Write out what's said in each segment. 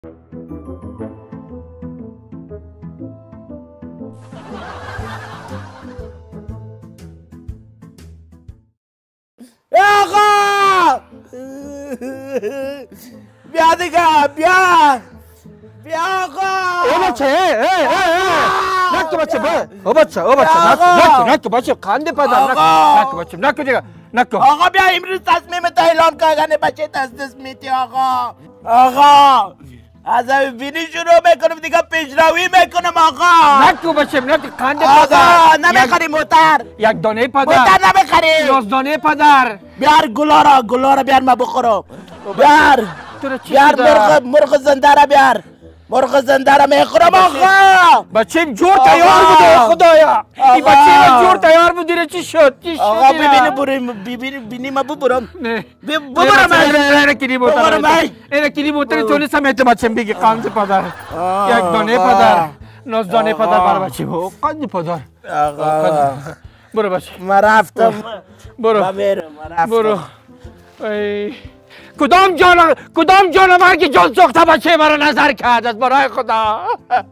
آقا بیا دیگه بیا آقا او بچه نکو بچه نکو بچه خنده پدر نکو بچه نکو دیگه نکو آقا بیا امروز تصمیمت اعلام کردن بچه دست میتی آقا از بینی شروع میکنم دیگه پیشروی میکنم آقا نکو بچه نکو خنده پدر آقا نمیخری موتر یک دانه پدر موتر نمیخری 11 دانه پدر بیار گلارا بیار ما بخورم بیار مرغ زنده را بیار مرغ زنده را میخورم آقا بچه جور تیار بوده خدایا این بچه جور تیار بوده چی شد آقا ببینی ما ببرم نه ببرم اینا کلی موتر تونی سمیت بچه بگی خنده پدر یک دانه پدر 19 دانه پدر برای بچه با خنده پدر آقا برو بچه ما رفتم برو کدام جانور که جان ساخته بچه مرا نظر کرد از برای خدا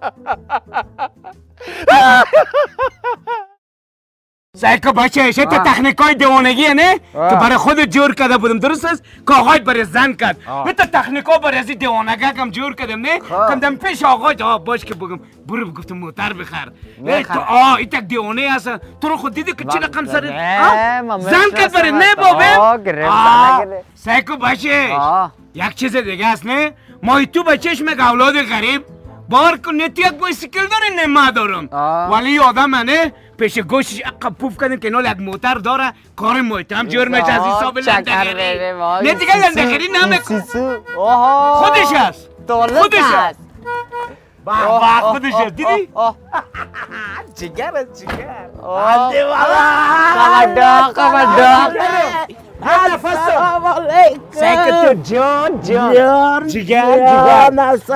سایکو بچه شت تکنیکای دیوانگی نه که برای خود جور کرده بودم درست است که آقای برای زن کرد بتا تکنیکا برای از دیوانگی کم جور کردم نه کم پیش آقای باش که بگم برو گفتم موتر بخر تو این تک دیوانه هست تو رو خود دیدی که چی رقم سر زن کرد برای نه بابم سایکو بچه یک چیز دیگه است نه ما تو بچهش مگه اولاد غریب بار کنه تو یک بایسیکل داره نه ما دارم ولی آدم نه پیش گوشش اقا پوف کردیم که نال یک موتر داره کار محترم جور میشه از حساب لندخری نه دیگه لندخری نمیکن خودش هست خودش هست خودش هست دیدی؟ جگر سیکتو جان جگر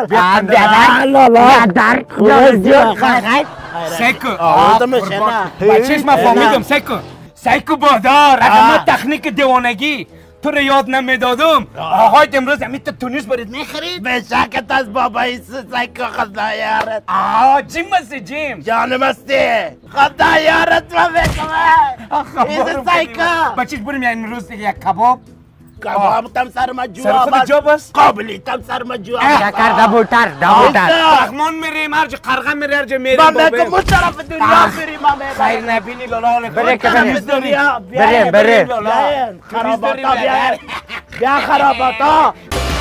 سیکو بچهش ما فهمیدم سیکو بادار اگر ما تکنیک دیوانگی تو رو یاد نمیدادم آقای امروز همین تو تونیس برید میخرید به شکت از بابایی سیکو خدا یارت جیم مستی جیم جانم استی خدا یارت ما بکنه ایز سیکو بچهش بریم امروز دیگه یک کباب تم سر ما جو سر خود جا بس قابلی تم سر ما جو شکر دبوتر رحمان میریم هر جا قرغم میریم هر جا میریم من بگم اون طرف دنیا بریم خیر نبینی لالا بریم خراباتا بیا خراباتا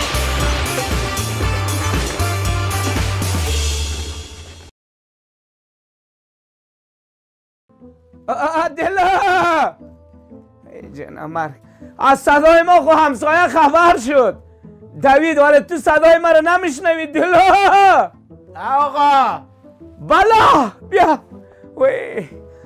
دلا جنم مرگ از صدای ما خو همسایه خبر شد دوید ولی تو صدای ما رو نمیشنوی دلا آقا بلا بیا وی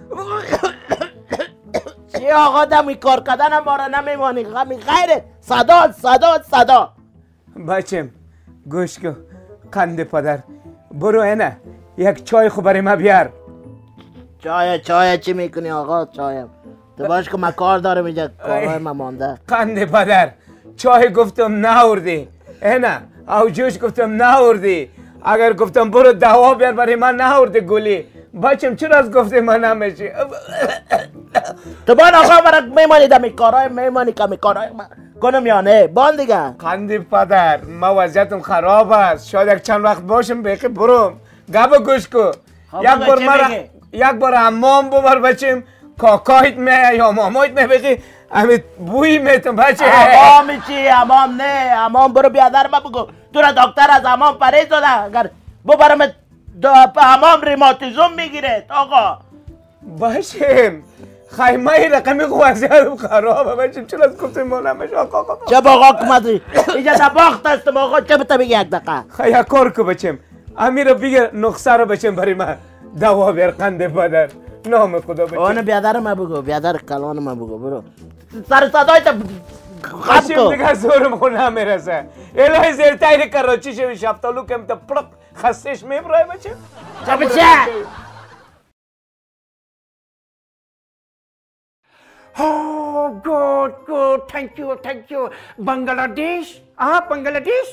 چی آقا دمی کار کردن ما رو نمیمانی غمی غیره صدا بچم گوش کن قند پدر برو اینه یک چای خو برای ما بیار چای چی میکنی آقا چایم تو باش که من کار دارم اینجا کارهای من مانده قند پدر چای گفتم ناوردی اینه او جوش گفتم ناوردی اگر گفتم برو دوا بیار برای من ناوردی گلی بچم چرا از گفته من نمیشی تو بان آقا برای میمانی دمی کارهای میمانی کمی کارهای من کنم یا نه بان دیگه قند پدر ما وضعیتم خراب است شاید یک چند وقت باشم بقی برم گبا گوش کو یک بار حمام ببر بچم کاکایت می یا مامایت می بگی همین بوی میتون بچه حمام چی حمام نه حمام برو بیادر ما بگو تو را دکتر از حمام پریز داده اگر ببرم حمام ریماتیزم میگیره آقا باشیم خیمه ای رقمی وضعیتم خرابه بچم چرا از گفتیم ما نمیشه آقا چه باقا کمدی اینجا دباخت هستم آقا چه بتا بگی یک دقیقه خیلی کار که بچم امیر بگه نقصه رو بچم برای من دوا بیار قند پدر نام خدا بچم آنه بیادر ما بگو بیادر کلان ما بگو برو سر صدای تا خشم دیگه زورم خود نمیرسه الهی زیر تایر کراچی شوی شفتالو کم تا پرق خستش میبرای بچه چه بچه Oh, good. Thank you. Bangladesh? Bangladesh?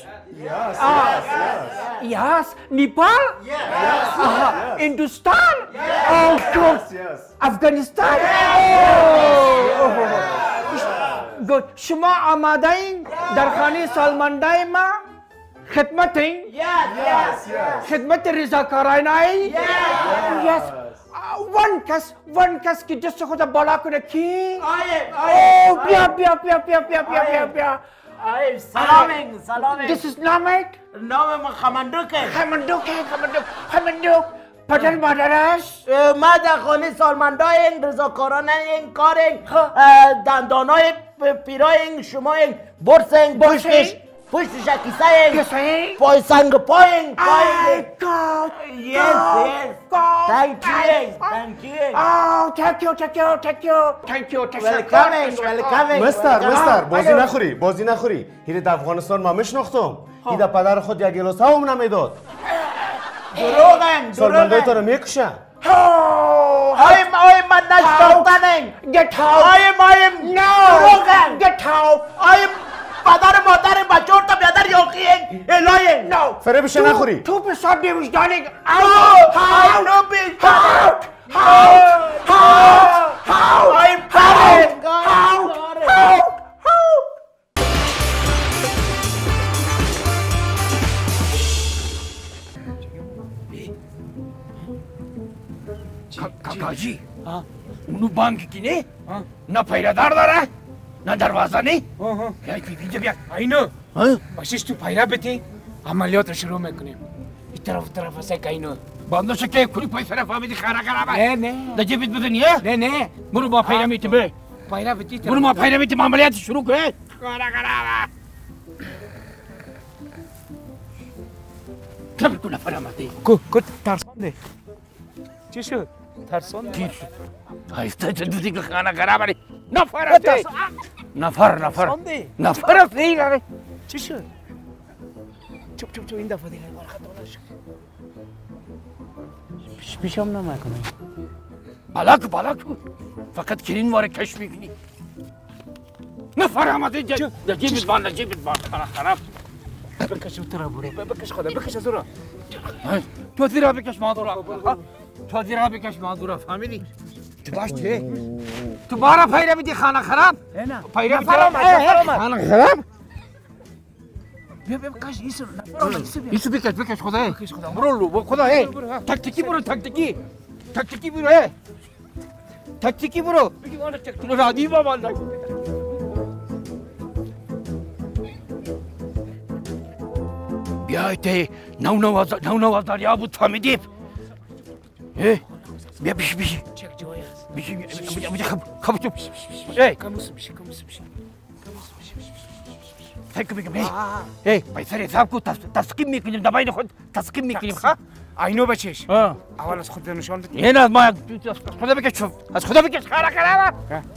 Yes. Nepal? Yes. Hindustan? Oh, good. Yes. Afghanistan? Oh. Good. Shuma amadain? Darkhani salmandaima? Khidmatin? Yes. Khidmat rizakarainai? Yes. One kas ki just khuda bala kune ki. Oh, pia. I'm salaming. This is Islamic. No, I'm Khamanduke. Hamanduk. Padal Madaras. ماذا خونی سالمنداین رضاکارانین کارین دندانای پیراین شماین برسین پشت شکیسین Kissing. پایسنگ پایین I got. Yes. Thank you. Oh, thank you. Welcome. مستر بازی نخوری هیره در افغانستان ما میشناختم هیده پدر خود یک گلاس هم نمیداد سالمندای تو رو میکشن آیم من نشتاختنین Get out. آیم No. Get out. آیم پدر مادر بچور تا بیادر یاقیین الهین No. فریبش نخوری 2% damage darling. Out. I'm coming. Out. کاکاجی اونو بانک کی نه نه پیرادار داره نه دروازه نه اینجا بیا اینو باشیش تو پیرا بتی عملیات رو شروع میکنیم این طرف از اینو بانداش که کلی پیسه فهمیدی خرا نه نجیبت بدنیه نه برو ما پیرا میتیم برو ما پیرا میتیم عملیات شروع کنه خرا کم کلا فرامتی کو ترسانده چی شد؟ ترسانده آیسته تو دیگه خانه خرابه نفر دیگه چی شد؟ چوب این دفعه دیگه بار خطا نشد پیشم نمیکنه بالا کو فقط کرین واره کش میکنی نفر آمده جیبت بان خراب بکش تو را برو بکش خدا بکش از را تو زیرا بکش مادورا فهمیدی تو باش چه تو بارا پیره میدی خانه خراب نه پیره خانه خراب بیا بکش ایسو بکش خدا برو خدا تکتیکی برو تو رادی بابا بیایید نو دریا بود فهمیدیم بیا بیشی خب تو فکر میکنم پیسه حساب کو تسکیم میکنیم دبای خود تسکیم میکنیم اینو بچش اول از خود نشان بده این از ما از خدا بکش خرا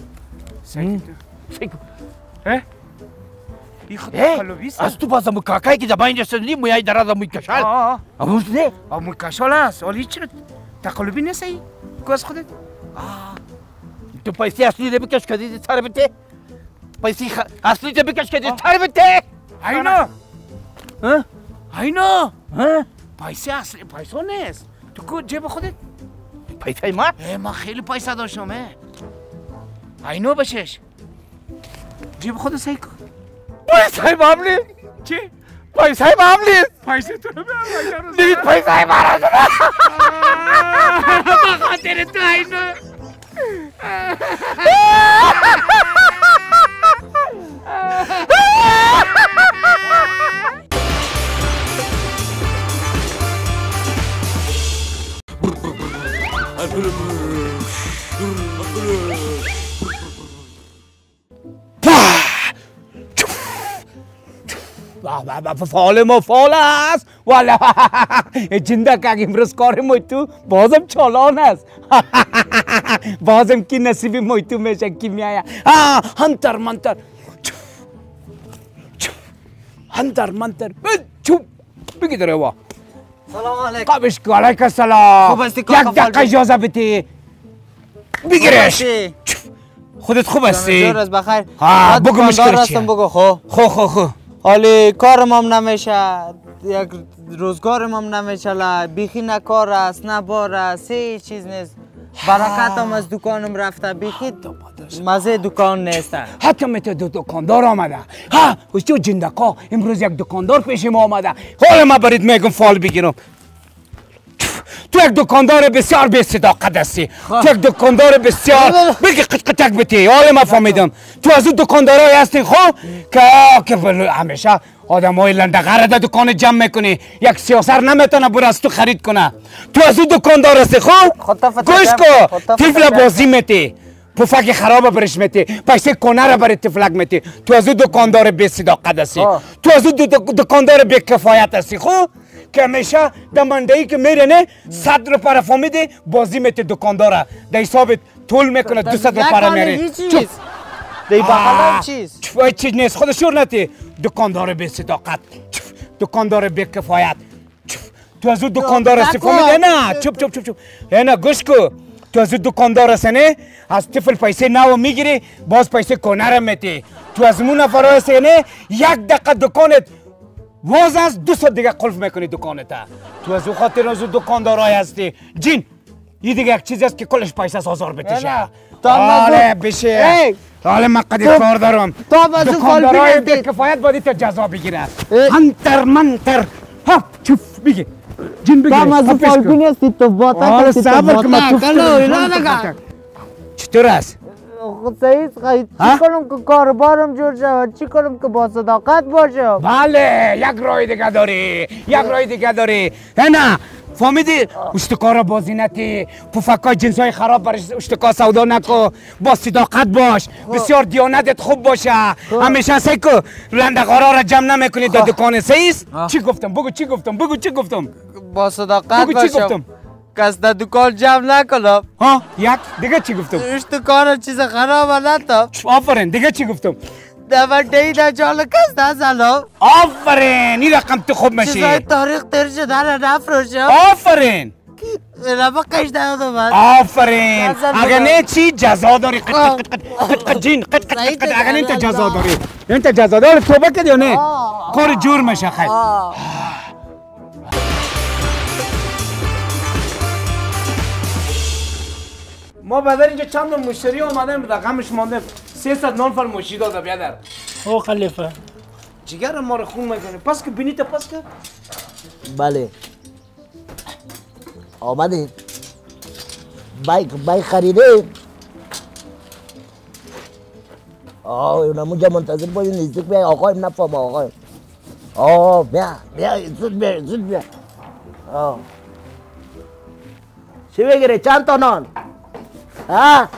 این خود قلبیست از تو بازم کاکایی که دبای رسیدی مویای دراز موی کشال امروز نه اما کشال است ولی هیچ تقلبی نیستی کو از خودت تو پیسه اصلی ده بکش کدی سر بده پیسه اصلی ده بکش کدی سر بده اینو پیسه اصلی پیسه نیست تو کو جیب خودت پیسه ما ما خیلی پیسه داشتم اینو بچش جیب خودت سعی کن پیسه معاملی چی؟ پیسه معاملی پیسه تو رو بیارم دید پیسه مرا بخاطر تو اینو فال است والا جنده که امروز کار مویتو بازم چالان است بازم کی نصیبی مویتو میشه کی میایا هنتر منتر چوب بگی داره وا سلام علیکم قبش کو علیک السلام خوب هستی یک دقیقه اجازه بدی بگیرش خودت خوب هستی؟ جور است بخیر. ها بگو مشکل چیه؟ بگو خو حالی کارم هم نمیشه، یک روزگارم هم نمیشه، بیخی نه کار است نه بار است، هیچ چیز نیست. برکت هم از دکانم رفته، بیخی مزه دکان نیست. حتی مت دکاندار آمده. ها جو جندقا امروز یک دکاندار پیش ما آمده. حالا ما برید میگم فال بگیرم. تو یک دکاندار بسیار بی صداقت هستی. تو یک دکاندار بسیار بگی قطق بتی. حالا ما فهمیدم تو از اون دکاندارای هستی خب که همیشه آدمای لندغر در دکان جمع میکنی. یک سیاسر نمیتونه بر از تو خرید کنه. تو از اون دکاندار هستی خب گوش کو تفل بازی میتی. پفک خراب برش میتی، پیسه کنه را برای تفلک میتی. تو از اون دکاندار بی صداقت هستی. تو از اون دکاندار بی کفایت هستی خب که همیشه در منډه‌ای که میره نه 100 روپیه را فهمیدی بازی میتی دکاندار در حسابت طول میکنه 200 روپیه میره. دی بغل چیز چیز نیست خود شور نتی. دکاندار بی صداقت، دکاندار بی کفایت. تو از اون دکاندار هستی فهمیدی نه؟ چوب نه گوش کو. تو از دکاندار هستی نه از طفل پیسه نو میگیری باز پیسه کنه را میتی. تو از مون نفر هستی نه یک دقیقه دکانت واز از 200 دیگه قلف میکنی دکانت. تو از خاطر از دکاندارای هستی جین یه دیگه یک چیزی است که کلش پیسه سازار بتشه. حالا بشه حالا من قدر کار دارم. دکاندارای بی کفایت باید تا جزا بگیره. انتر منتر هپ چوف بگی جین بگیره. تو از فال بینستی تو باتا حالا صبر که من چطور است؟ صحیح چی کنم که کاربارم جور شود، چی کنم که با صداقت باشم. بله یک راه دیگه داری نه فهمیدی؟ اشتکار بازی نتی، پفکای جنسای خراب برش اشتکار سودا نکو، با صداقت باش، بسیار دیانتت خوب باشه. همیشه سعی کن لندغارا را جمع نمیکنی در دکان سیست. چی گفتم؟ بگو چی گفتم؟ با صداقت باشم. کس در دکان جمع نکنم. ها یک دیگه چی گفتم؟ اشتکار چیز خراب نتم. آفرین دیگه چی گفتم؟ دفعه در جال کس نزنم. آفرین این رقم تو خوب میشی. چیزای تاریخ تر شده را نفروشم. آفرین ربا قش دادم من. آفرین اگر نه چی جزا داری قط جین قط اگر نه تا جزا داری انت جزا داری توبه کردی یا نه کار جور میشه خیر. ما بعد اینجا چند تا مشتری اومدن رقمش مونده 300 نفر مشتری داده بیادر. او خلیفه جگر ما رو خون میکنه پس که بینی تا پس که بله آمدید بایک خریده اونمونجا منتظر باید نزدیک بیای آقایم نفهم آقایم بیا زود بیا چی بگیره چند تا نان ها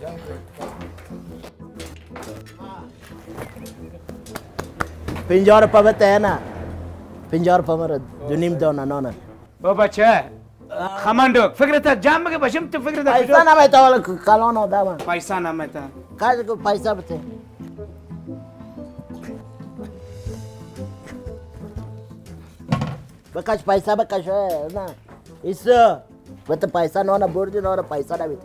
50 روپیه بده نه 50 روپیه مرد 2.5 دانه نانه با بچه خماندوک فکرت جمع بگه باشم تو فکرت پیسه نمیته ولی کلان آدم پیسه نمیته قدر که پیسه بده بکش پیسه بکش نه ایسا بده پیسه نانه بردی نانه پیسه نمیتی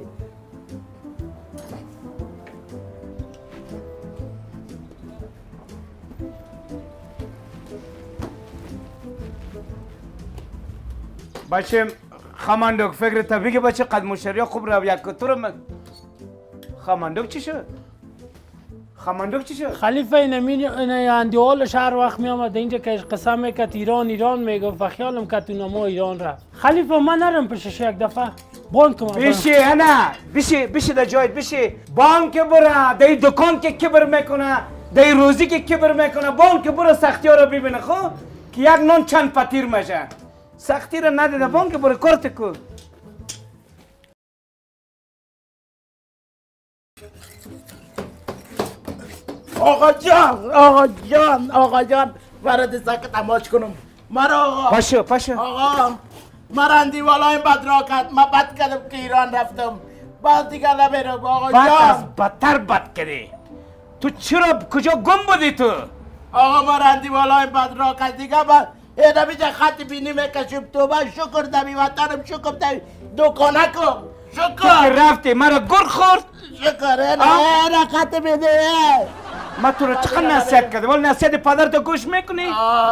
بچه خماندوک فکرت بگه بچه قد مشتری خوب رو یک کتور خماندوک چی شد؟ خلیفه این اندیوالش هر وقت می آمد اینجا که قسم میکرد ایران میگفت و خیالم که تو نما ایران رفت. خلیفه من نرم پیشش یک دفعه بانک ما بشی نه بشی در جایت بشی بانک بره در دکان که کبر میکنه در روزی که کبر میکنه بانک بره سختی ها رو ببینه خب که یک نان چند پتیر میشه سختی رو ندیده بانک بره کارت کو آقا جان برات ساکت تماش کنم مرا آقا پاشو آقا مرندی والا بدراکت من بد کردم که ایران رفتم بعد دیگه نمیرم آقا بعد جان از بدتر بد کردی تو چرا کجا گم بودی تو آقا مرندی والا بدراکت دیگه من اینه بیجا خط بینی میکشم تو من شکر دمی وطنم شکر دمی دکانه کن شکر رفتی مرا گر خورد شکر اینا خط بده ما تو رو چقدر نصیحت کردم ولی نصیحت پدر تو گوش میکنی؟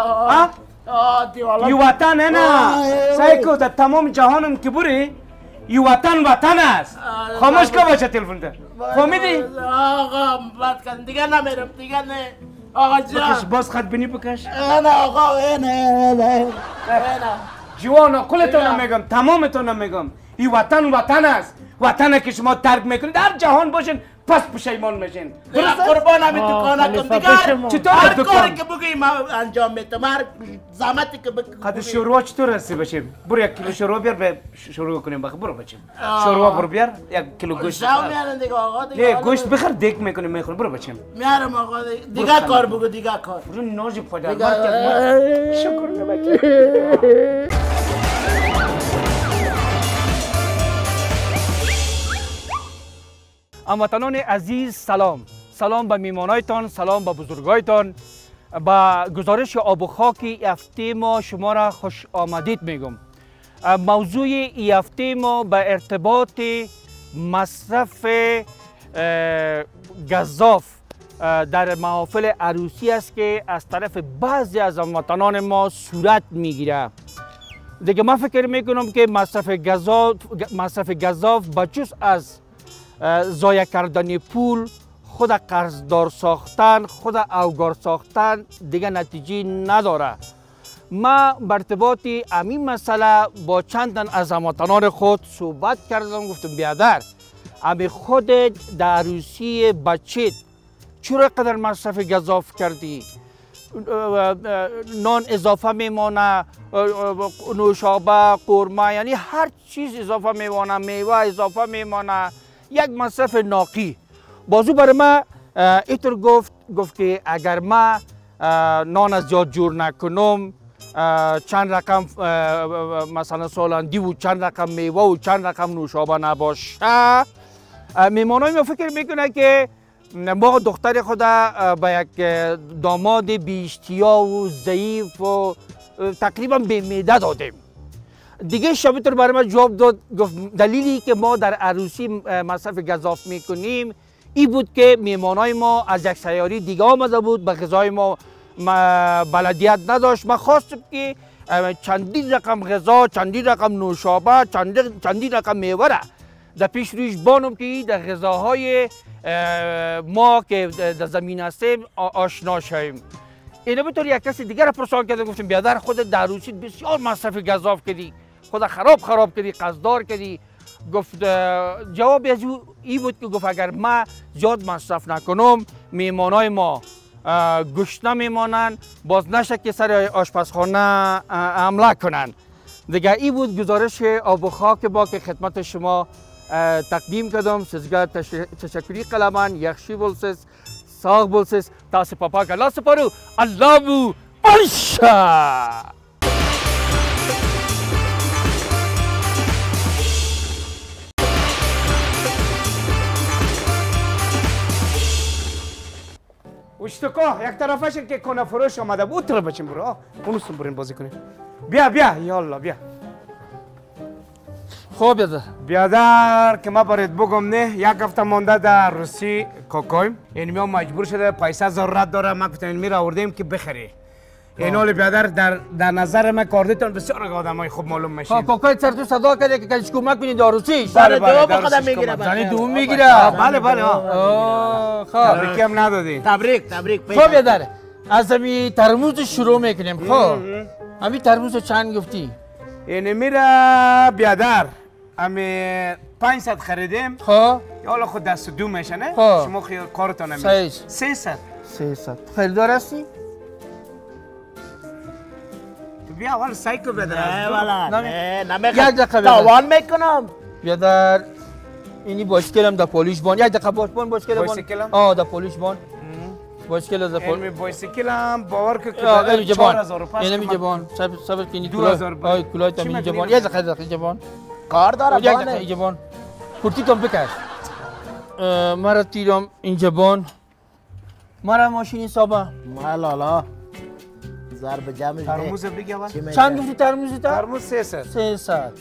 یه وطن نه سایکو در تمام جهانم که بری یه وطن است خاموش که باشه تلفن ده فهمیدی؟ آقا بات کن دیگه نمیرم دیگه نه آقا جان بکش باز خط بینی بکش اینا آقا اینا جوانا کلتون میگم تمامتون میگم این وطن است وطنه که شما ترک میکنید در جهان باشین پس پشیمان میشین درست قربان همی دکانه کن دیگر چطور هر دکان؟ کاری که بگی ما انجام میتم هر زحمتی که بگی خد شوروا چطور هستی بشیم برو یک کیلو شوروا بیار به شروع کنیم بخیر برو بچیم شوروا برو بیار یک کیلو گوشت شاو میارن دیگه آقا دیگه گوشت بخیر دک میکنیم میخوریم برو بچیم میارم آقا دیگه کار بگو دیگه کار برو ناز پدر شکر بچه هموطنان عزیز سلام به میمانایتان سلام به بزرگایتان با گزارش آب و خاک ای هفته ما شما را خوش آمدید میگم موضوع ای هفته ما به ارتباط مصرف گزاف در محافل عروسی است که از طرف بعضی از هموطنان ما صورت میگیره دیگه من فکر میکنم که مصرف گزاف بجز از ضایع کردن پول خود قرضدار ساختن خود اوگار ساختن دیگه نتیجه نداره ما بر ارتباط همین مسئله با چند از هموطنان خود صحبت کردم گفتم بیادر امی خود در عروسی بچت چرا قدر مصرف گزاف کردی نان اضافه میمانه نوشابه قورمه یعنی هر چیز اضافه میمانه میوه اضافه میمانه یک مصرف ناقی بازو برای ما اینطور گفت که اگر ما نان از زیاد جور نکنم چند رقم مثلا سالندی و چند رقم میوه و چند رقم نوشابه نباشه میمانای ما فکر میکنه که ما دختر خود به یک داماد بیشتیا و ضعیف و تقریبا به معده دادیم دیگه شبیتر برای من جواب داد گفت دلیلی که ما در عروسی مصرف گزاف میکنیم این بود که میمانای ما از یک سیاری دیگه آمده بود به غذای ما بلدیت نداشت من خواستم که چندین رقم غذا چندین رقم نوشابه چندین رقم میوه را در پیش رویش بانم که در غذاهای ما که در زمین هستیم آشنا شویم اینو بطور یک کسی دیگر را پرسان کردم گفتم بیادر خود در عروسی بسیار مصرف گزاف کردی خود خراب کردی قصدار کردی گفت جواب از این بود که گفت اگر ما زیاد مصرف نکنم میمانای ما گشنه میمانن باز نشه که سر آشپزخانه حمله کنن دیگه این بود گزارش آب و خاک با که خدمت شما تقدیم کردم سزگاه تشکری قلمان یخشی بولسیز ساغ بولسیز تاسی پاپا که الله سپارو الله بو بلشه اشتکا یک طرفش که کنه فروش آمده بود طرف بچیم برو اونستون برین بازی کنیم بیا یالله بیا خوب بیادر بیادر که ما برید بگم نه یک هفته مانده در روسی کوکویم این میام مجبور شده پیسه ضرورت داره ما گفتم این میره آوردیم که بخری این حال بیادر در نظر من کاردتون بسیار آدمای خوب معلوم میشین کوکوی سر تو صدا کرده که کلش کمک کنی داروسیش سر دو بخدم میگیره زنی دوم میگیره بله خب تبریکی هم ندادی تبریک خب بیادر از همی ترموز شروع میکنیم خب همی ترموز چند گفتی؟ این میره بیادر همی 500 خریدیم خب حالا خود دست دو میشه نه؟ خب شما کارتون نمیشه 300 300 خریدار هستی؟ بیا اول سایکو بیادر نه والا نه یک دقیقه تاوان میکنم بیادر اینی بایسکلم در پولیش بان یک دقیقه بایسکلم بایسکلم؟ در پولیش بان بایسکل از علمی بایسکلم باور که اینو جبان 4000 پس اینو جبان صبر کنی 2000 آی کلاه تا می جبان یک دقیقه جبان کار داره یک دقیقه جبان پورتی تام بکش مرا تیرم این جبان مرا ماشین حسابه مالالا ضرب جمعش ترموز بگی اول چند گفتی ترموز تا ترموز 300 300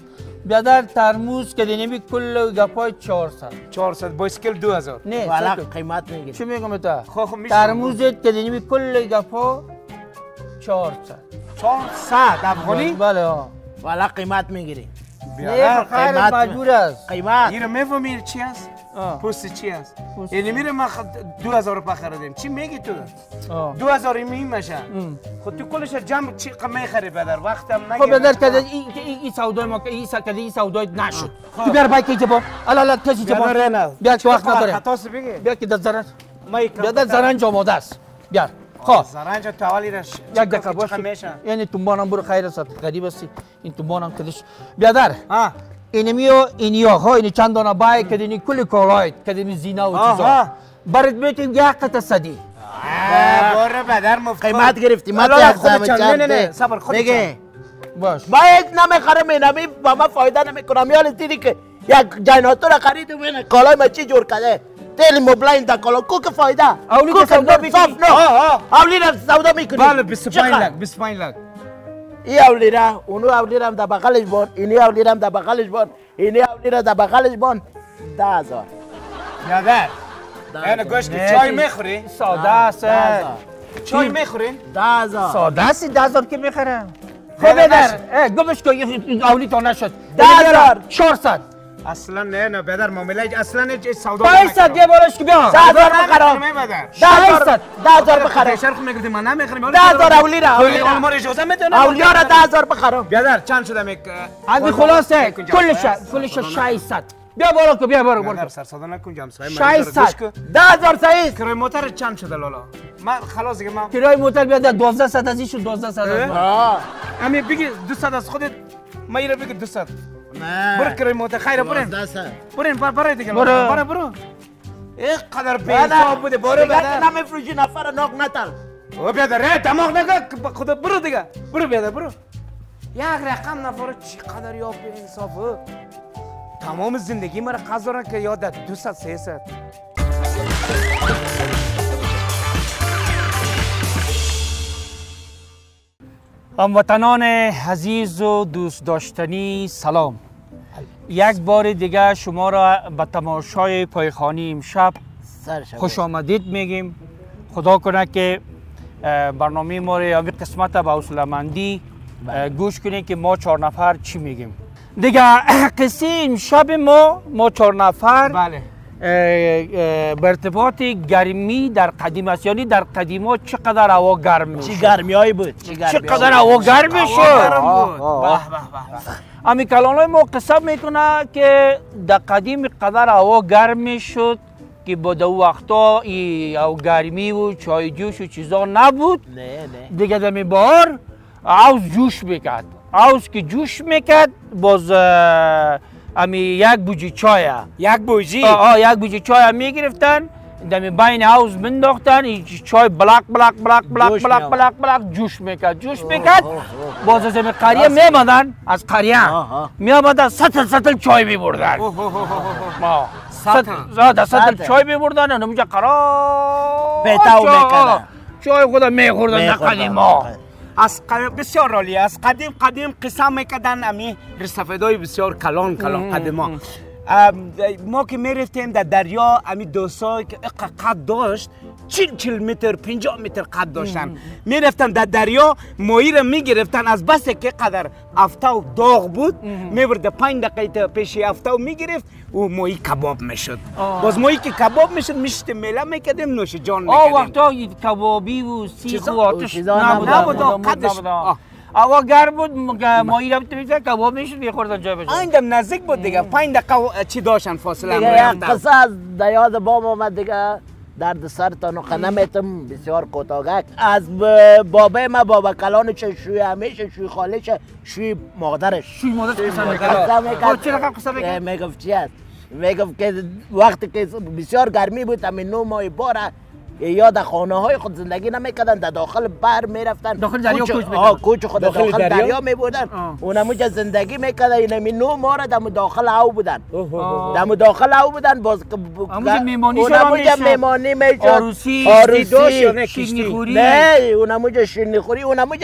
بیادر ترموز که دینمی کل گپای 400 400 بایسکل 2000 نه والا سکت. قیمت میگیری چی میگم تا خب میشه ترموزت که دینمی کل گپا 400 400 افغانی بله ها والا قیمت میگیری نه خیر قیمت مجبور است قیمت این رو میفهمی چی است آه. پوست چی است پوست. یعنی میره ما 2000 روپیه خریدیم چی میگی تو آه. 2000 میشه خود تو کلش جمع چی میخری بدر وقتم نگیر خب بدر کده این سودای ما که این سودای نشد تو بیار بای که جبا الا کسی جبا بیا که وقت نداره خطاس بگی بیا که زرنج مای بیادر زرنج آماده است بیار خب زرنج توالی رش یک دقیقه باش یعنی تنبانم برو خیر است غریب است این تنبانم کدش بیادر ها اینمیو اینیا ها این چند دانه بای که دینی کلی کالایت که دینی زینا و چیزا برات میتیم یک قطعه صدی باره بدر مفت قیمت گرفتی من حالا یک خودت زمین چند. نه نه صبر خودت بگه باش باید نمیخرم اینمی با من فایده نمیکنم یاد دیدی که یک جنراتور خریدم این کالای ما چی جور کرده تیل موبلاین دا کالا کو که فایده اولی کو که سودا میکنی؟ صاف نه اولی را سودا میکنی بله 25 لک 25 لک ای اولی را اونو اولی را در بغلش بان اینی اولی را در بغلش بان اینی اولی را در بغلش بان 10,000 یادر اینو گوش که چای میخوری ساده است چای میخورین 10,000 ساده است 10,000 که میخرم خب خب بدر گمش که اولی تا نشد 10,000 400 اصلا نه بدر معامله اصلا هیچ سودا 500 یه بارش که بیا 10,000 بخرم 10,000 بخرم شرخ میگردی من نمیخریم 10,000 اولی را ما رو اجازه میتونه اولی را 10,000 بخرم بیادر چند شده میک عندي خلاصه كلش 600 بیا بارو که بیا بارو بیادر سر صدا نکن جام سای 600 10,000 صحیح کرای موتر چند شده لالا من خلاص دیگه من کرای موتر بیاد 1200 از این شد 1200 از امی بگی 200 از خودت ما ایره بگی 200 نه برو کرای موتر خیر برین 1200 برین برای دیگه برو. برو اینقدر بی‌حساب بوده برو بیادر نمیفروشی نفر ناک نتل او بیادر دماغ نگه خدا برو دیگه برو بیادر برو یک رقم نفر چقدر یا به انصافه تمام زندگی مرا قضا که یاد 200 300 هموطنان عزیز و دوست داشتنی سلام یک بار دیگه شما را به تماشای پایخانی امشب خوش آمدید میگیم خدا کنه که برنامه ما را همین قسمت به حوصله‌مندی گوش کنید که ما 4 نفر چی میگیم دیگه قصه امشب ما 4 نفر بله به ارتباط گرمی در قدیم است یعنی در قدیم ها چقدر هوا گرم میشد چی گرمیایی بود چقدر هوا گرم میشد به امی کلانای ما قصه میکنه که در قدیم قدر هوا گرم میشد که با دو وقتا او گرمی و چای جوش و چیزا نبود نه دیگه دمی بار عوض جوش میکرد عوض که جوش میکرد باز امی یک بوجی چای یک بوجی یک بوجی چای میگرفتن دمی بین عوض منداختن چای بلاک جوش میکرد باز از امی قریه میمدن از قریه میامدن سطل چای میبردن سطل چای میبردن نموجه قرار بهتاو میکردن چای خدا میخوردن در قدیما از بسیار رالی از قدیم قصه میکردن امی رسفدای بسیار کلان قدیما ما که میرفتیم در دریا امی دوستای که قد داشت 40 متر 50 متر قد داشتن میرفتن در دریا ماهی را میگرفتن از بس که قدر افتاو داغ بود میبرد 5 دقیقه پیش افتاو میگرفت و ماهی کباب میشد باز ماهی که کباب میشد میشت میله میکردیم نوش جان میکردیم وقتا کبابی و سیخ و آتش نبود قدش هوا گرم بود ماهی را میتونید کباب میشد میخوردن جای بشه ایندم نزدیک بود دیگه 5 دقیقه چی داشتن فاصله دیگه یک قصه از یاد بام آمد دیگه درد سر تا نقه نمیتم بسیار کوتاهک از بابای ما بابا کلان شوی همیشه شوی خالش شوی مادرش شوی مادرش قسم میکرد چرا قسم میکرد میگفت چی است میگفت که وقتی که بسیار گرمی بود همین 9 ماه باره یا در خانه های خود زندگی نمیکردن در داخل بر میرفتن داخل دریا کوچ میکردن کوچ خود داخل دریا میبودن اونموجه زندگی میکردن این 9 ماه را در داخل او بودن در داخل او بودن باز اونموجه میمانی میشد آروسی شیرینی خوری نه اونموجه شیرینی خوری اونموجه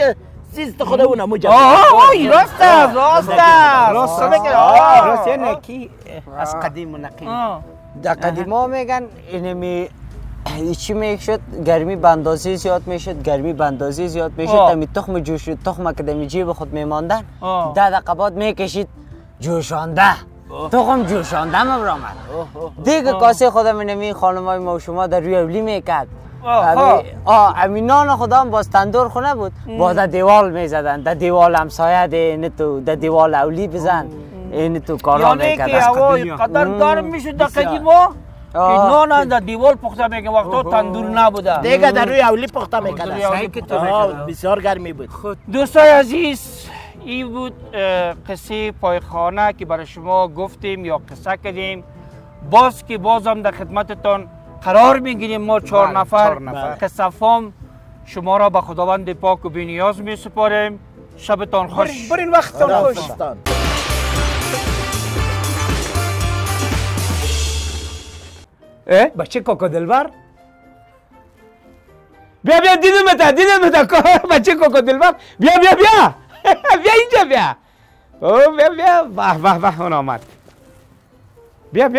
سیست خود اون همو جمع راست است راست است راست میگه راست نکی از قدیم و نقی در قدیم ها میگن اینمی چی میشد گرمی بندازی زیاد میشد گرمی بندازی زیاد میشد تمی تخم جوش تخم که دمی جیب خود میماندن 10 دقیقه بعد میکشید جوشانده تخم جوشانده مبرامد دیگه کاسه خودم اینمی خانمای ما و شما در روی اولی میکرد امینان خدا هم باز تندور خونه بود باز در دیوال میزدن در دیوال همسایه ده تو در دیوال اولی بزن این تو کارا میکرد یعنی که هوا قدر گرم میشد در قدیما که نان در دیوال پخته میکنه وقتا تندور نبوده دیگه در روی اولی پخته میکنه بسیار گرمی بود دوستای عزیز این بود قصه پایخانه که برای شما گفتیم یا قصه کردیم باز که بازم در خدمتتان قرار میگیریم ما 4 نفر قصه فهم شما را به خداوند پاک و بی‌نیاز می سپاریم شبتان خوش برین وقتتان خوش بچه کوکو دلبر بیا دیدم بچه کوکو دلبر بیا بیا اینجا بیا واه اون آمد بیا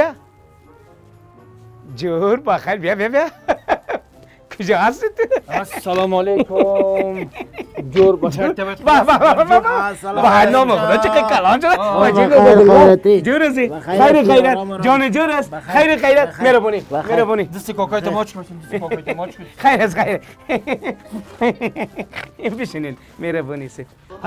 جور بخیر بیا کجا هستی السلام علیکم جور بخیر واه نام خدا چه کلان شده جور هستی خیر خیرت جان جور است خیر خیرت مهربونی دست کوکایت ماچ کن خیر است خیر بشینین مهربونی سی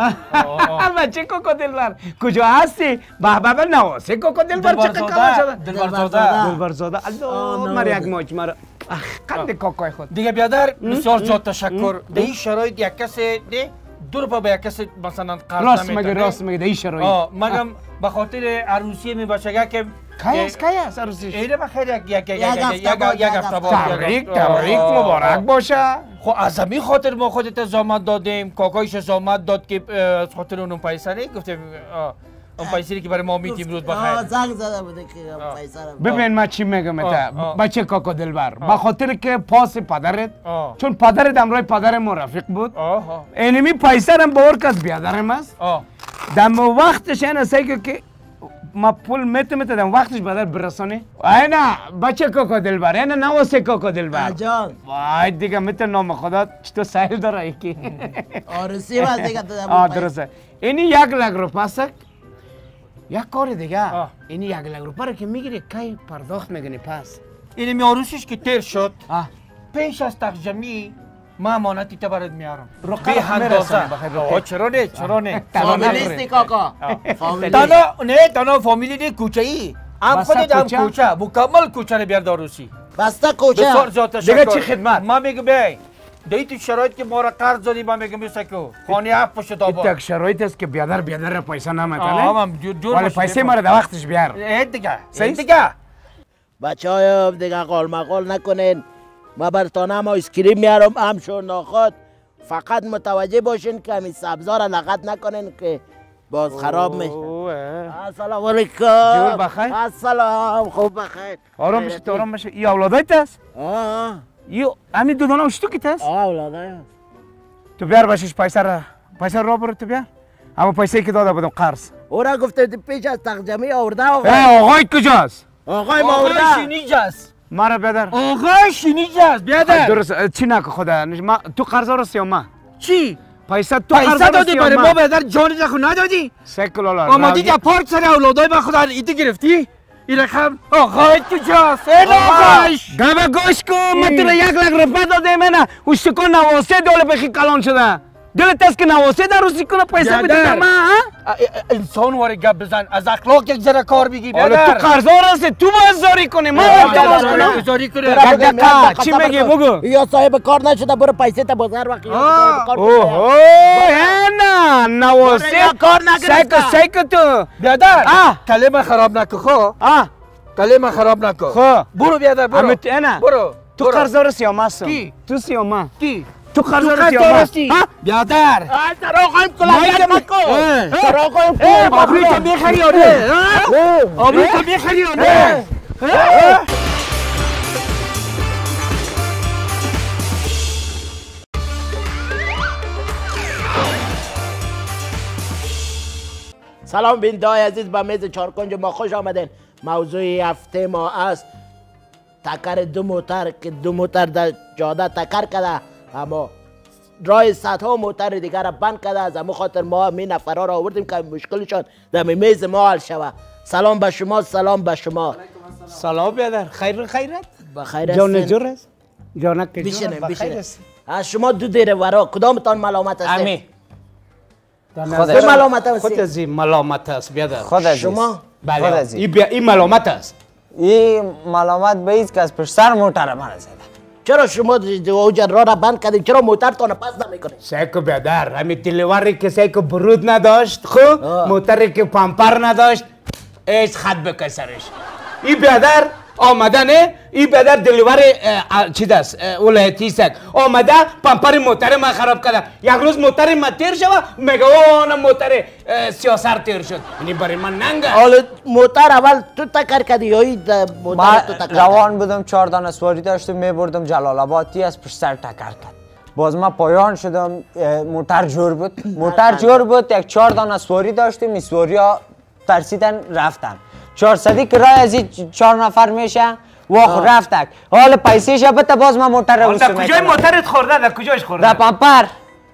بچه کوکو دلبر کجا هستی بابا نواسه کوکو دلبر چه کلان شده دلبرزاده الله مر یک ماچ مرا قند کوکوی خود دیگه بیادر بسیار جان تشکر در این شرایط یک کسی ده دور پا به یک کسی مثلا قرض نمیتونه راست مگه در این شرایط مگم به خاطر عروسی می باشگه که کی است عروسیش ایده بخیر یک هفته بعد تبریک مبارک باشه خب از همین خاطر ما خودت زحمت دادیم کاکایش زحمت داد که از خاطر اون پیسه نه گفتیم اون پیسه که برای ما میدیم روز بخیر زنگ زده بوده که پیسه رو ببین من چی میگم بچه کاکو دلبر به خاطر که پاس پدرت چون پدرت همراه پدر ما رفیق بود اینمی پیسه رو باور کس بیادرم است دم وقتش این است که ما پول میتونم دم وقتش بدر برسانی اینا بچه کوکو دلبر اینا نواسه کوکو دلبر جان وای دیگه میتونم نام خدا چطور سهل داره یکی آرسی باز دیگه درسته اینی 1 لک روپیه است یک کار دیگه اینی 1 لک روپیه رو که میگیری کی پرداخت میکنی پس این میاروسش که تیر شد پیش از تقجمی ما امانتی تا برات میارم به اندازه چرا نه فامیلیستی کاکا تنها فامیلی نه کوچه ای هم خودت هم کوچه مکمل کوچه رو بیار داروسی بسته کوچه بسیار زیاد تشکر دیگه چی خدمت ما میگم بی دیگه تو شرایط که ما را قرض دادی ما میگم بیسکو خانه اپ پشت آبا این تک شرایط است که بیادر پیسه نمیتونه ولی پیسه ما رو در وقتش بیار دیگه بچه های دیگه قال مقال نکنین ما برتان هم آیسکریم میارم هم شورناخات فقط متوجه باشین که همین سبزا را لغت نکنین که باز خراب میشه السلام علیکم جور بخیر السلام خوب بخیر آرام بشه این اولادایت است همین دو دانه اشتو کیت است اولادای تو بیار باشش پیسه را برو تو بیار اما پیسه که داده بودم قرض او را گفته پیش از تقجمی آورده آقای کجاست آقای ما آورده شینیجاست مرا بیادر آقای شینیجاست بیادر درست چی نکن خدا تو قرض راست یا ما چی پیسه تو قرض دادی برای ما بیادر جانی را خود ندادی $3 آمدی در پارک سر اولادای من خدا ایده گرفتی این رقم آقای کجاست آقایش گوه گوش کن من تو را 1 لک روپیه داده منه اشتکو نواسه دوله بخی کلان شده دلت است که نواسه در روزی کنه پیسه بده ما انسان واره گپ بزن از اخلاق یک ذره کار بگی بیادر تو قرضدار هستی تو باید زاری کنی ما باید زاری کنی یک دقیقه چی میگی بگو یا صاحب کار نشده برو پیسه تا بازار وقتی اوه نه نواسه کار نگرفته سیکو تو بیادر کلمه خراب نکن خو کلمه خراب نکن خو برو بیادر برو تو قرضدار هستی یا ما هستم تو سی یا ما تو قرضدار هستی بیادر سر آقایم کلاهیت نکن سر آقایم کلاهیت آبروی تو میخری یا نه آبروی تو میخری یا نه سلام بیننده‌های عزیز به میز چارکنج ما خوش آمدین. موضوع هفته ما است تکر دو موتر که دو موتر در جاده تکر کرده، اما راه صدها موتر دیگر را بند کرده. از همون خاطر ما می نفرها را آوردیم که مشکلشان در میز ما حل شود. سلام به شما. سلام به شما. سلام بیادر. خیر خیرت؟ بخیر جان هستین؟ جور است؟ جانک جور بشینید بخیر بشینید. است؟ از شما دو دیر ورا کدامتان ملامت هستین؟ امی خود ملامت خود هستین؟ از این ملامت است بیادر. خود عزیز شما بله این ملامت است. این ملامت به ایست که از پشت سر موتر من زده. چرا شما اوجا راه را بند کردین؟ چرا موترتان پس نمیکنین؟ سایکو بیادر همین تلواری که سایکو برود نداشت خب موتری که پامپر نداشت ایش خط بکش سرش. این بیادر آمده نه این بیادر دلیوری چی دست ولایتی است آمده پامپر موتر ما خراب کرده. یک روز موتر ما تیر شود میگه اون موتر سیاسر تیر شد. یعنی برای من ننگه. حالا موتر اول تو تکر کردی یا این موتر تو تکر روان بودم 4 دانه سواری داشتم میبردم جلال آباد تی از پشت سر تکر کرد. باز ما پایان شدم موتر جور بود. موتر جور بود یک 4 دانه سواری داشتیم. این سواری ها ترسیدن رفتن. 400 کرایه از این 4 نفر میشه واخ رفتک. حالا پیسه شه بده باز ما موتر رو در کجای موترت خورده؟ در کجایش خورده؟ در پامپر.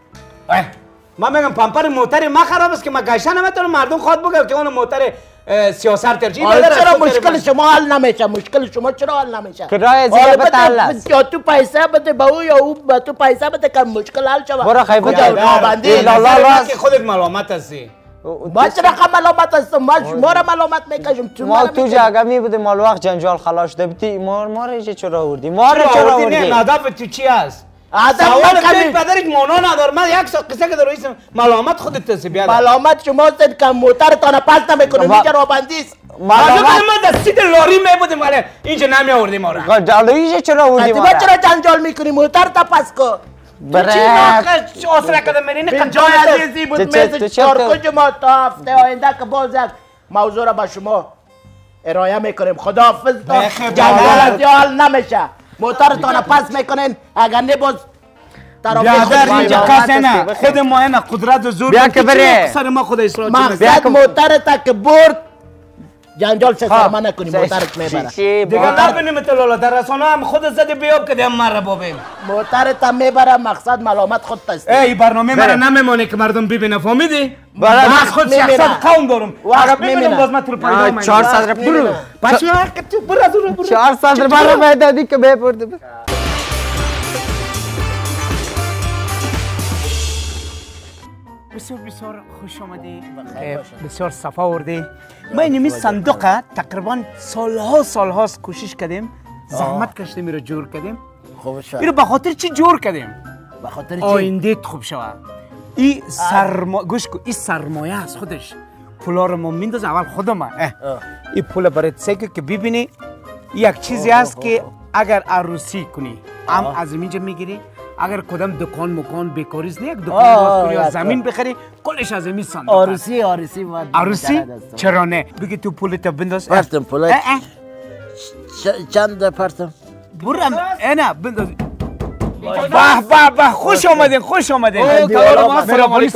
من میگم پامپر موتر ما خراب است که ما گشته نمیتونم مردم خود بگم که اون موتر سیاسر ترجیح بده. چرا مشکل شما حل نمیشه؟ مشکل شما چرا حل نمیشه؟ کرایه زیر بده حل است. یا تو پیسه بده به او یا او به تو پیسه بده که مشکل حل شود. برو خیلی کجا رابندی؟ که خودت ملامت هستی. ما چرا ملامت هستم؟ ما شما را ملامت میکشم. ما تو جاگه می بودیم مال وقت جنجال خلاص ده بودی ما را چرا آوردی؟ ما را چرا آوردی؟ نه هدف تو چی است؟ آدم سوال که پدرت مانا ندار. من یک سال قصه که در رئیس ملامت خودت هستی بیادر. ملامت شما هستید که موترتان پس نمیکنید. اینجا رابندی است. ملامت ما دستید لاری میبودیم ولی اینجا نمی آوردیم ما را. جالویش چرا آوردی ما را؟ چرا جنجال میکنی؟ موتر تا پس کن. چی آسره کده میرینه که جای عزیزی بود میز چارکنج ما تا هفته آینده که باز یک موضوع را به شما ارائه میکنیم. خداحافظ. جنجال از یا حل نمیشه. موترتان پس میکنین اگر نه باز بیادر اینجا کسی نه خود ما اینه قدرت و زور بیا که بره. سر ما خود اصلاح مقصد موترتا که برد جنجال چه سرما نکنی موترت میبره. دیگه نبینیم تلالا در رسانه هم خود زده بیاب که دیم من را بابیم. موترتا میبره مقصد ملامت خود تست. ای برنامه من نمیمونه که مردم ببینه فهمیدی؟ من خود 600 قوم دارم. اگر ببینم باز من تو پیدا 400 برو. بچه که تو برو از اون برو. 400 برو دادی که ببرده. بسیار خوش آمدی. بسیار صفا آوردی. ما این صندوق تقریبا سالهاست کوشش کردیم. زحمت کشیدیم این رو جور کردیم. خوب شد. این رو به خاطر چی جور کردیم؟ به خاطر چی؟ آینده خوب شود. این گوش کن این سرمایه است خودش. پولا رو ما مینداز اول خودم. این پول برای سیکو که ببینی یک چیزی است که اگر عروسی کنی هم از اینجا میگیری. اگر کدام دکان مکان بیکاری است نه یک دکان باز کنی یا زمین بخری کلش از این صندوق عروسی چرا نه بگی تو پولت بنداز پرتم پولت چند پرتم برم نه بنداز به خوش آمدین مهربانی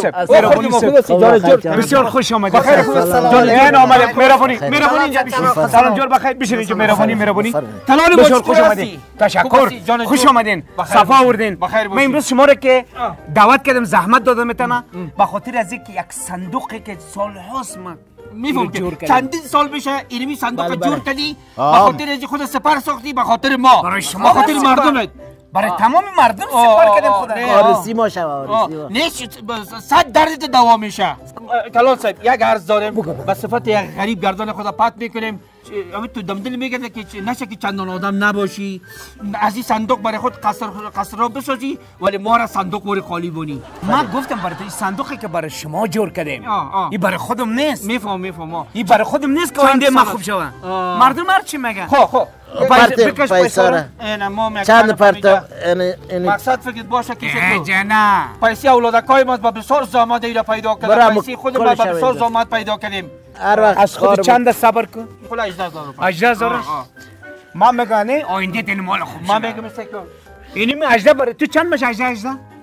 بسیار خوش آمدین جان آمدید مهربانی اینجا سلام جور بخیر بشین اینجا مهربانی تلالی بسیار خوش آمدین تشکر خوش آمدین صفا آوردین من امروز شما را که دعوت کردم زحمت دادم میتونم به خاطر از اینکه یک صندوقی که سالهاست من میفهمم چندین سال بشه اینمی صندوق جور کردی به خاطر از خود سپر ساختی به خاطر ما برای شما به خاطر مردمت برای تمام مردم سپر کردیم خدا آرسی ما شوا نیست 100 درجه دوام میشه کلال صاحب یک عرض داریم به صفت یک غریب گردان خدا پات میکنیم همین تو دمدل میگه که نشه که چندان آدم نباشی از این صندوق برای خود قصر را بسازی ولی ما را صندوق وری خالی بونی ما گفتم برای این صندوقی که برای شما جور کردیم این برای خودم نیست میفهم این برای خودم نیست که آینده ما خوب شوم مردم هر چی میگن خب بکش پیسه چند پرتم مقصد فکر باشه که جنا پیسه اولادکای ما با بسیار زحمت ایرا پیدا کردیم پیسه خود ما با بسیار زحمت پیدا کردیم هر وقت از خود چند صبر کن خود 18000 18000 ما میگم آینده تن مال خوب ما میگم استکو اینی می 18 برای تو چند میشه 18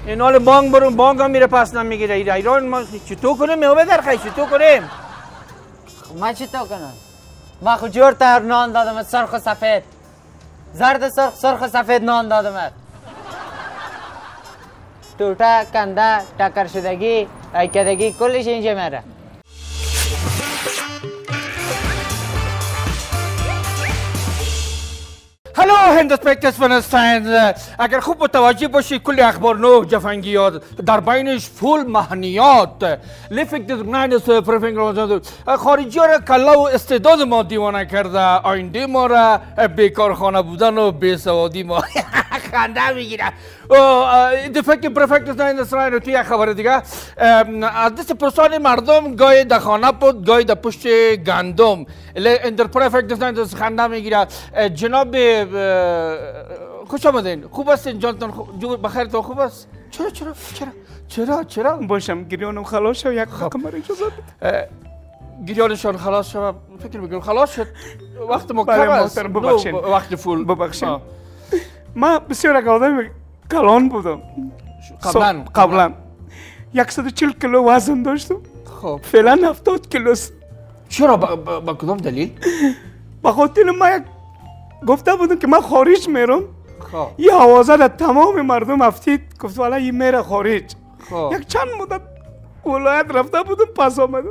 این حال بانک برون بانک هم میره پس نمیگیره ایران ما چطور کنیم میوه در خیلی چطور کنیم من چطور کنم من خود جور تر نان دادم سرخ و سفید زرد سرخ سرخ و سفید نان دادم توتا کنده تکر شدگی ایکدگی کلش اینجا میره هلو هندسپکتس فنستاین اگر خوب متوجه باشی کل اخبار نو جفنگیات در بینش فول مهنیات لیفک دیزگناینس پرفنگ خارجی را کلا و استعداد ما دیوانه کرده آینده ما را بیکارخانه بودن و بیسوادی ما خنده میگیره دیفکت پرفکتس ناین توی خبر دیگه از دست پرسان مردم گاهی در خانه بود گاهی در پشت گندم اندر پرفکتس ناین خنده میگیره جناب خوش آمدین خوب هستین جانتان بخیر تو خوب است چرا باشم گریانم خلاص شد یک کمر اجازه بده گریانشان خلاص شد فکر میکنم خلاص شد وقت ما بله کم است محترم ببخشین وقت فول ببخشین ما بسیار یک آدم کلان بودم قبلا 140 کیلو وزن داشتم خب فعلا 70 کیلو است چرا با کدام دلیل به خاطر ما یک گفته بودم که من خارج میرم خب یه آوازه در تمام مردم افتید گفت والا این میره خارج خب یک چند مدت ولایت رفته بودم پس آمدم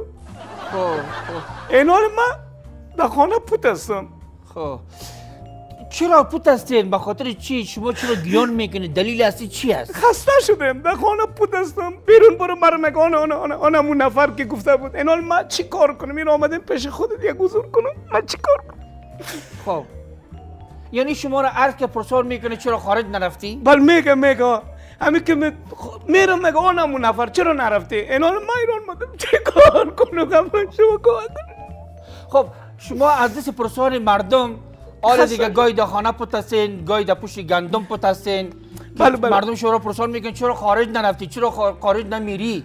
خب این حال من در خانه پوت هستم خب چرا پوت هستین؟ به خاطر چی؟ شما چرا گیان میکنید؟ دلیل اصلی چی است؟ خسته شدم در خانه پوت هستم بیرون برو مرا نگاه آنمون نفر که گفته بود این حال من چی کار کنم؟ این آمدم پیش خودت یک حضور کنم من چی کار کنم؟ خب یعنی شما را عرض که پرسان میکنه چرا خارج نرفتی؟ بل میگه همین که میرم میگه آنمون نفر چرا نرفتی؟ این حال من ایران مدم چی کار کنم؟ شما کار کنم؟ خب شما از دست پرسان مردم آره دیگه گاهی در خانه پوت هستین گاهی در پشت گندم پوت هستین مردم شما را پرسان میکنن چرا خارج نرفتی چرا خارج نمیری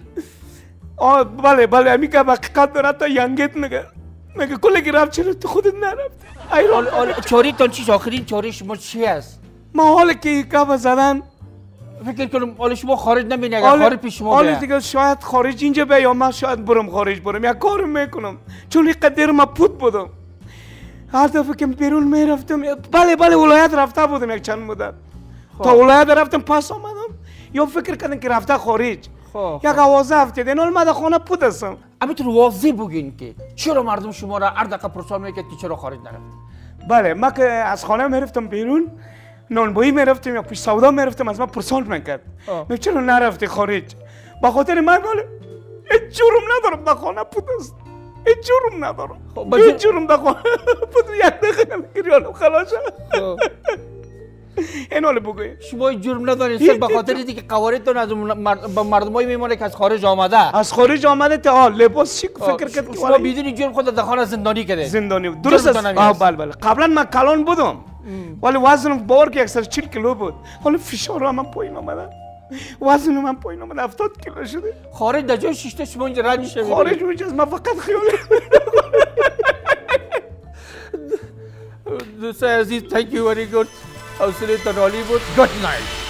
بله همین که حقیقت داره تا ینگت میگه کلی که رفت چرا تو خودت نرفتی چاری تان چیز آخرین چاری شما چی است ما حالا که کف زدن فکر کنم حالا شما خارج نمیری اگر خارج پیش شما حالا دیگه شاید خارج اینجا بیا من شاید برم خارج برم یک کار میکنم چون یک قدر ما پوت بودم هر دفعه که بیرون میرفتم بله ولایت رفته بودم یک چند مدت تا ولایت رفتم پس آمدم یا فکر کردن که رفته خارج یک آوازه افتید این حال من در خانه پوت هستم همینطور واضح بگین که چرا مردم شما را هر دقیقه پرسان میکرد که چرا خارج نرفتی بله من که از خانه میرفتم بیرون نانبایی میرفتم یا پیش سودا میرفتم از من پرسان میکرد میگه چرا نرفتی خارج به خاطر من هیچ جرم ندارم در خانه پوت هستم هیچ جرم ندارم هیچ جرم در خانه پوت یک دقیقه میگیرم خلاص این حال بگوی شما جرم ندارید صرف به خاطر اینکه قوارتون از مردمایی میمونه که از خارج آمده از خارج آمده تا لباس چی فکر کرد که شما بدون جرم خود در خانه زندانی کرده زندانی درست است بله قبلا من کلان بودم ولی وزنم باور که 140 کیلو بود حالا فشار من پایین آمده وزن من پایین آمده 70 کیلو شده خارج در جای شیشته شما اینجا رد میشه خارج اونجاست من فقط خیال دوستای عزیز thank you very good حوصله تنالی بود good night